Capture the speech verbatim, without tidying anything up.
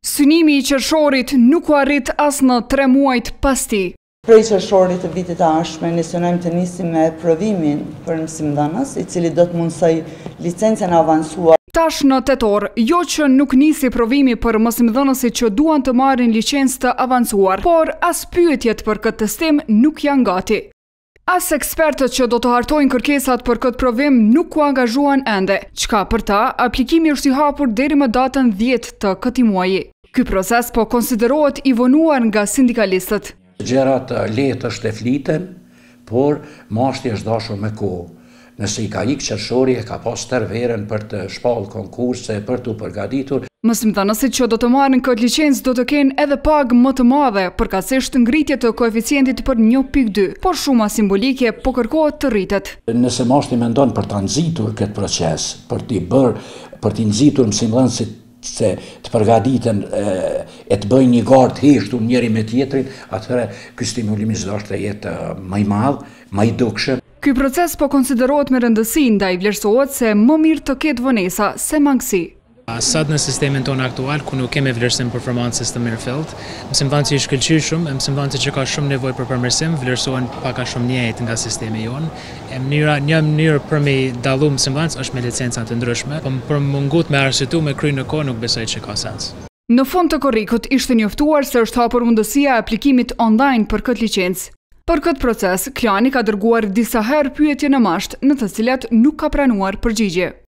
Synimi i qershorit nuk u arrit as në tre muajt pas tij. Prej qershorit të vitit të ardhshëm misionojmë të nisim me provimin për mësimdhënës, i cili do të mundsoj licencën e avancuar. Tash në tetor, jo që nuk nisi provimi për mësimdhënësit që duan të marrin licencë të avancuar, por as pyetjet për këtë testim nuk janë gati. As ekspertët që do të hartojnë kërkesat për këtë provim nuk u angazhuan ende, çka për ta aplikimi është i hapur deri më datën dhjetë të këtij muaji. Ky proces po konsiderohet i vonuar nga sindikalistët. Gjërat lehtë është e fliten, por mashti është dashur me kohë. Nëse i ka ikë qershori e ka pas tërë verën për të shpallë konkurse, për të përgatitur. Mësimdhënësit që do të marrin këtë licencë do të kenë edhe pagë më të madhe, përkatësisht ngritje të koeficientit për një pikë dy, por shuma simbolike po kërkohet të rritet. Nëse mashti mendon për ta nxitur këtë proces, për t'i bërë, për t'i nxitur mësimdhënësit se të përgatiten e të bëjnë një garë të heshtur njëri me tjetrin, atëherë ky stimulim do të jetë më i madh, më i dukshëm. Ky proces po konsiderohet me rëndësi, ndaj vlerësohet se më mirë të ketë vonesa se mangësi. Sot në sistemin tonë aktual, ku nuk kemi vlerësim performancës të mirëfillt, mësimdhënësi i shkëlqyeshëm, mësimdhënësi që ka shumë nevojë për përmirësim, vlerësohen pak a shumë njëjtë nga sistemi jonë. E mënyra, një mënyrë për me dallu mësimdhënës është me licenca të ndryshme, por për mungut me arsyetu me kry në kohë nuk besoj që ka sens. Në fund të korrikut ishte njoftuar se është hapur mundësia e aplikimit online për këtë licencë. Për këtë proces, Klani ka dërguar disa herë pyetje në masht, në të cilat nuk ka pranuar përgjigje.